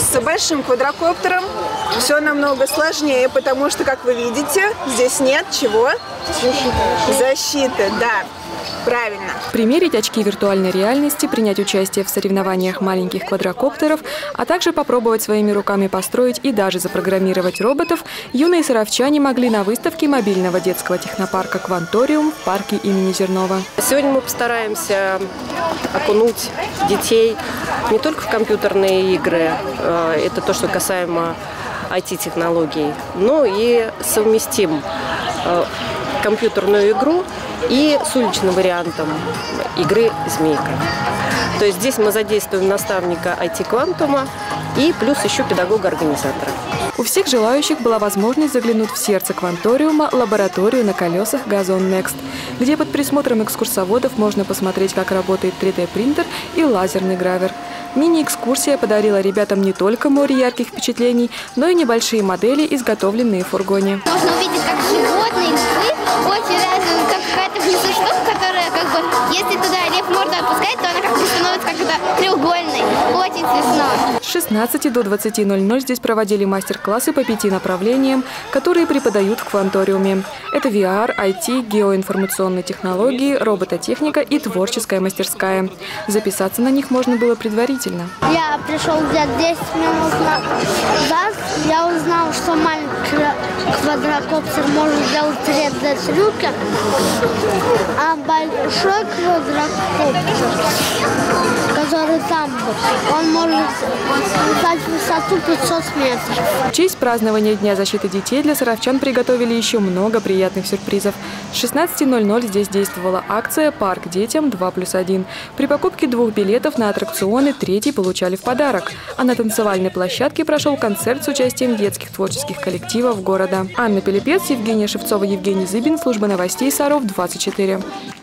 С большим квадрокоптером все намного сложнее, потому что, как вы видите, здесь нет чего? Защиты, да. Правильно. Примерить очки виртуальной реальности, принять участие в соревнованиях маленьких квадрокоптеров, а также попробовать своими руками построить и даже запрограммировать роботов юные саровчане могли на выставке мобильного детского технопарка «Кванториум» в парке имени Зернова. Сегодня мы постараемся окунуть детей не только в компьютерные игры, это то, что касаемо IT-технологий, но и совместим компьютерную игру и с уличным вариантом игры «Змейка». То есть здесь мы задействуем наставника IT-квантума и плюс еще педагога-организатора. У всех желающих была возможность заглянуть в сердце Кванториума – лабораторию на колесах «Газон Next», где под присмотром экскурсоводов можно посмотреть, как работает 3D-принтер и лазерный гравер. Мини-экскурсия подарила ребятам не только море ярких впечатлений, но и небольшие модели, изготовленные в фургоне. Можно увидеть, как животные, очень разные, как какая-то внизу штука, которая если туда лев морду опускает, то она становится как-то треугольной. Очень смешно. С 16 до 20:00 здесь проводили мастер-классы по 5 направлениям, которые преподают в Кванториуме. Это VR, IT, геоинформационные технологии, робототехника и творческая мастерская. Записаться на них можно было предварительно. Я пришел где-то 10 минут назад, я узнал, что маленький квадрокоптер может делать 3D-трюки, а большой квадрокоптер, который там был, он может летать в высоту 500 метров. В честь празднования Дня защиты детей для саровчан приготовили еще много приятных сюрпризов. С 16:00 здесь действовала акция «Парк детям 2+1». При покупке 2 билетов на аттракционы 3 получали в подарок. А на танцевальной площадке прошел концерт с участием детских творческих коллективов города. Анна Пилипец, Евгения Шевцова, Евгений Зыбин. Служба новостей Саров 24.